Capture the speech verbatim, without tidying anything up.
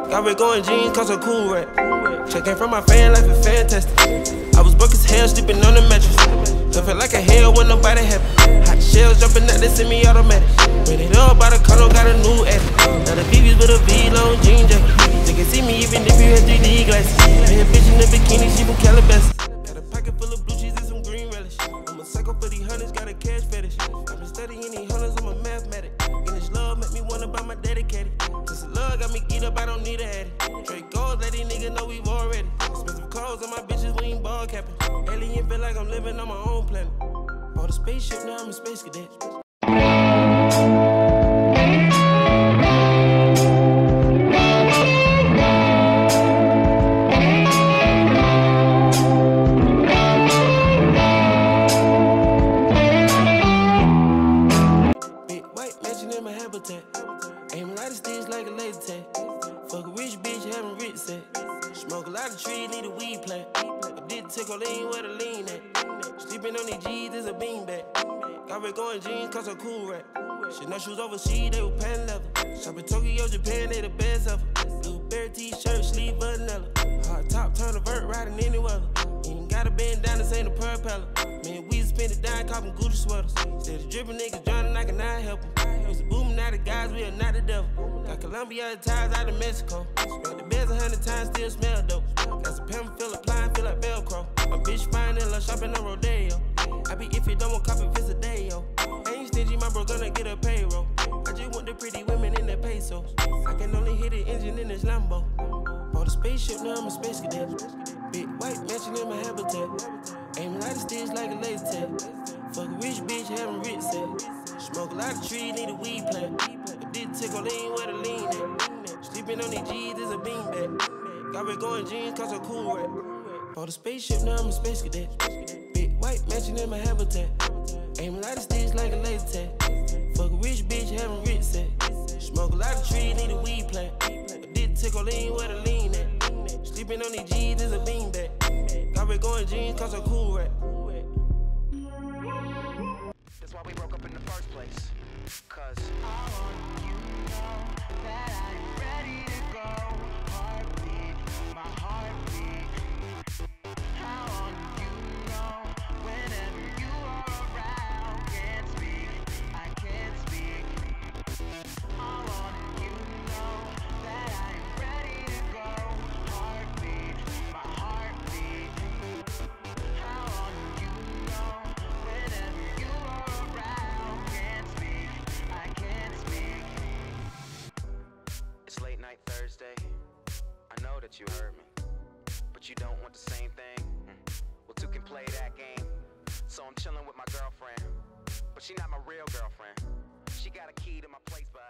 Got red going jeans, cause I'm cool rap. Check came from my fan life is fantastic. I was broke as hell, sleeping on the mattress. I felt like a hell when nobody happy. Hot shells jumping out, they send me automatic. Ran it up by the condo, got a new edit. Now the V V's with a V-long jean jacket. They can see me even if you had three D glasses. Bad bitch in the bikini, she from Calabasas. Got a pocket full of blue cheese and some green relish. I'm a psycho for these hunters, got a cash fetish. I've been studying these hunters, I'm a mathematic. And this love make me wanna buy my dedicated. Since the love got me geeked up, I don't need a addy. Straight goals, let these niggas know we've already. Expensive clothes on my bitches, we ain't ball capping. Alien feel like I'm living on my own planet. Bought a spaceship, now I'm a space cadet. Big white mansion in my habitat. Aim a lot of sticks like a laser tag. Fuck a rich bitch, having rich set. Smoke a lot of trees, need a weed plant. I did tickle lean where the lean at. Sleeping on these G's is a beanbag. Got red going jeans, cause I'm cool rap. Shit, no shoes overseas, they were pan leather. Shop in Tokyo, Japan, they the best ever. Blueberry t-shirt, sleeve vanilla. Hard top, turn a vert, riding any weather. You ain't gotta bend down, this ain't a propeller. Man, we spend it down, copping Gucci sweaters. Instead of dripping niggas drowning, I cannot help them. Used to booming, now the guys, we are not the devil. Got Colombia ties out of Mexico. Smell the beds a hundred times, still smell dope. Got some pimp, feel applying, feel like Velcro. My bitch fine and love shopping on Rodeo. I be if you don't want copy, visit a day, yo. Ain't stingy, my bro gonna get a payroll. I just want the pretty women in their pesos. I can only hit the engine in this Lambo. Bought a spaceship, now I'm a space cadet. Big white mansion in my habitat. Aim a lot of sticks like a laser tag. Fuck a rich bitch, having rich set. Smoke a lot of trees, need a weed plant. I did tickle lean where the lean at. Sleeping on these G's is a beanbag. Got red going jeans, cause I'm cool rap. Bought a spaceship, now I'm a space cadet. Big white mansion in my habitat. Aim a lot of sticks like a laser tag. Fuck a rich bitch, having rich set. Smoke a lot of trees, need a weed plant. I did tickle lean where the lean at. Sleeping on these G's is a beanbag. Got red going jeans, cause I'm cool rap. That's why we broke up in the first place. Cause I want you to know that I'm ready to go. Heartbeat, my heartbeat. I want you to know whenever you are around. Can't speak, I can't speak. I want you to know that I'm ready to go. Heartbeat, my heartbeat. I want you to know whenever you are around. Can't speak, I can't speak. it's late night Thursday. I know that you heard me, but you don't want the same thing. Mm. Well, two can play that game. So I'm chilling with my girlfriend, but she not my real girlfriend. She got a key to my place, but